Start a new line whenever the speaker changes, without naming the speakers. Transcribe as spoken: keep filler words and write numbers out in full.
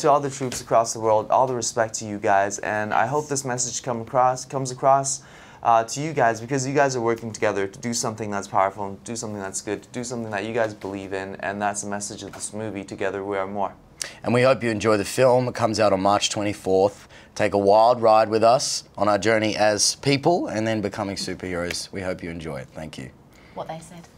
to all the troops across the world, all the respect to you guys, and I hope this message come across, comes across uh, to you guys, because you guys are working together to do something that's powerful, and do something that's good, to do something that you guys believe in, and that's the message of this movie, Together We Are More.
And we hope you enjoy the film. It comes out on March twenty-fourth. Take a wild ride with us on our journey as people and then becoming superheroes. We hope you enjoy it. Thank you.
What they said.